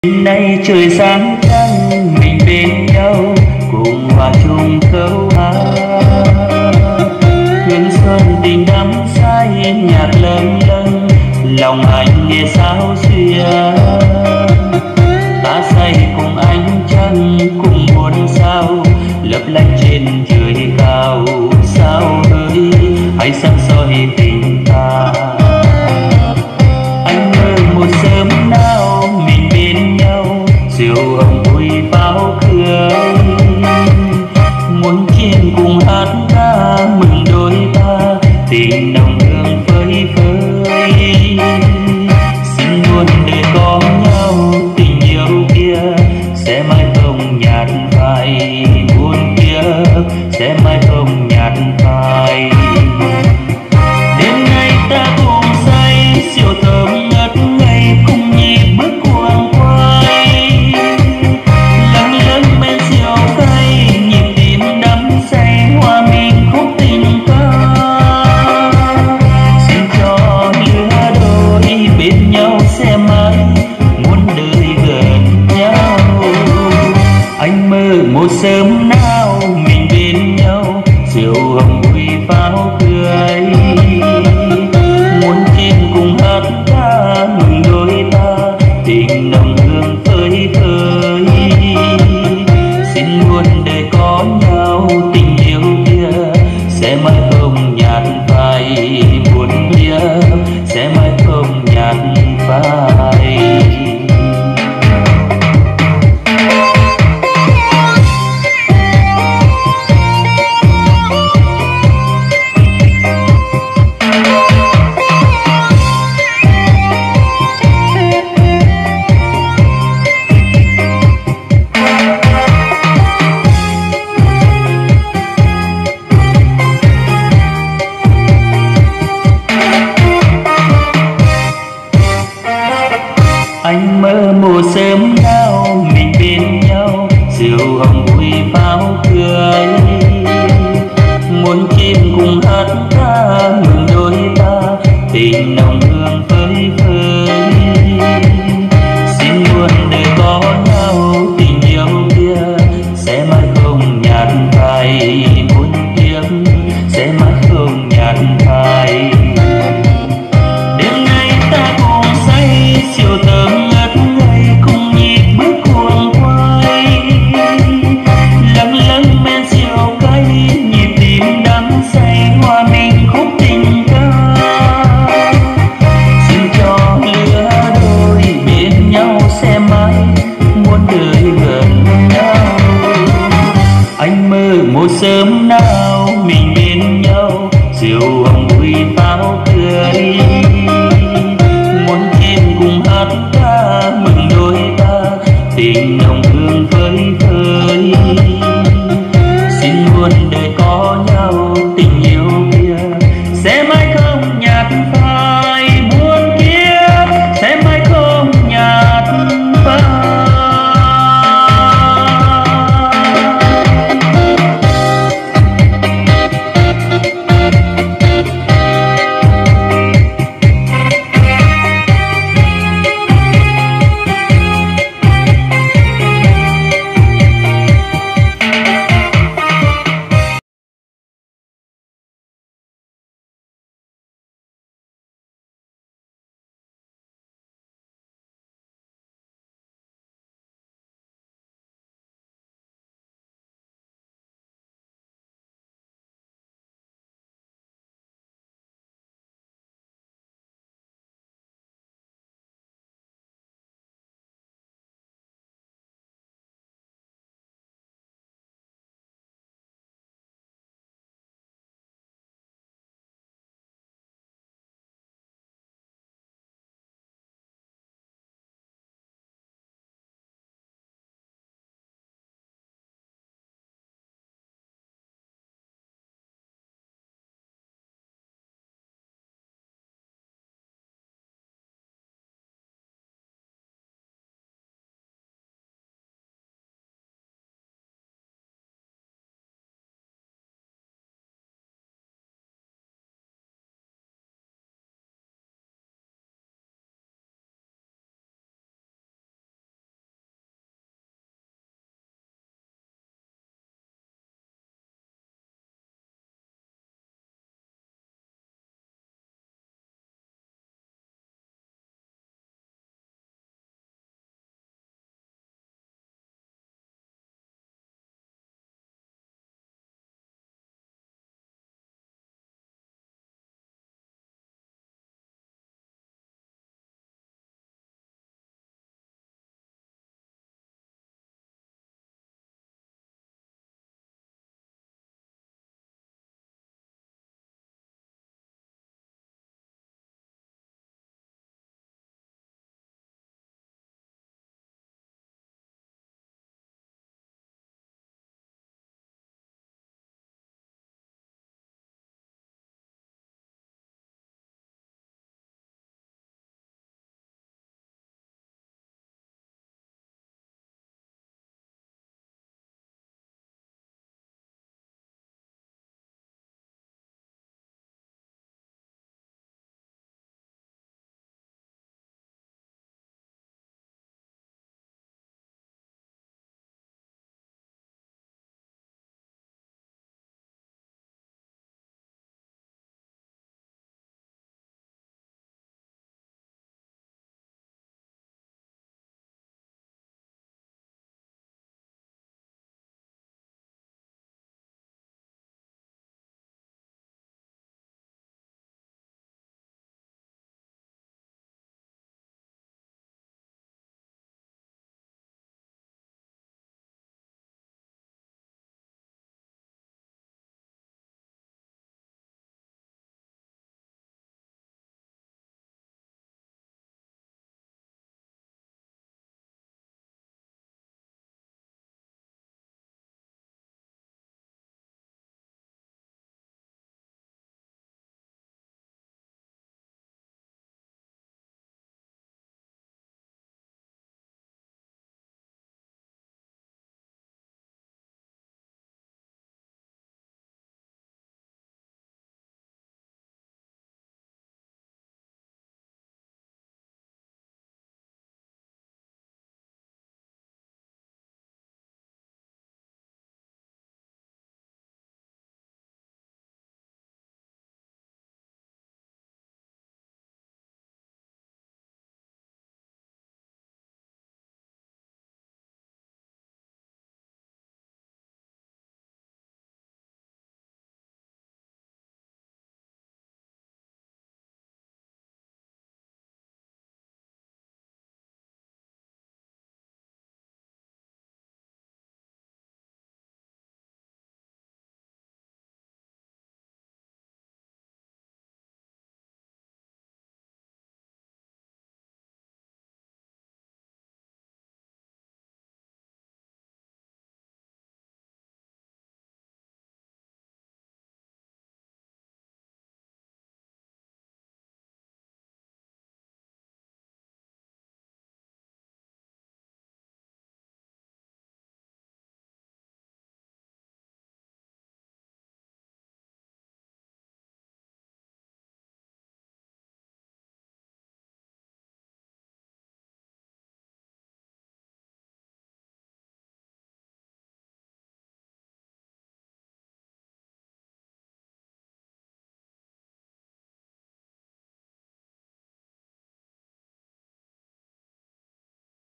Nay trời sáng trăng mình bên nhau cùng hòa chung câu hát, hương xuân tình đắm say nhạc lâng lâng lòng anh nghe sao xuyên. Ta say cùng ánh trăng cùng muôn sao lấp lánh trên trời cao, sao ơi hãy sáng soi tình ta. Anh ơi một sớm nào mình bên nhau rượu hồng vui pháo cười, muốn chim cùng hát ca mừng đôi ta tình nồng hương phơi phới. Xin muôn đời có nhau tình yêu kia sẽ mãi không nhạt phai, muôn kia sẽ mãi không nhạt phai. Đêm nay ta cùng say rượu thơm ngất ngây cùng nhịp bước cuồng quay, lâng lâng men rượu cay nhịp tim đắm say hòa mình khúc tình ca. Xin cho lứa đôi bên nhau sẽ mãi muôn đời gần nhau. Anh mơ một sớm nào mình bên nhau rượu hồng vui pháo cười, muốn chim cùng hát ca mừng đôi ta tình nồng hương phơi phới. Xin muôn đời có nhau tình yêu kia sẽ mãi không nhạt phai, buồn kia sẽ mãi không nhạt phai. Anh mơ một sớm nào mình bên nhau rượu hồng vui pháo cười, muốn chim cùng hát ca mừng đôi ta tình nồng hương phơi phới. Xin muôn đời có nhau tình yêu kia sẽ mãi không nhạt phai, muôn kiếp sẽ mãi không nhạt phai. Đêm nay ta cùng say rượu thơm ngất ngây cùng nhịp bước cuồng quay, lâng lâng men rượu cay nhịp tim đắm say hòa mình khúc tình ca. Xin cho lứa đôi bên nhau sẽ mãi muôn đời gần nhau. Anh mơ một sớm nào mình bên nhau rượu hồng vui pháo cười, muốn chim cùng hát ca mừng đôi ta tình nồng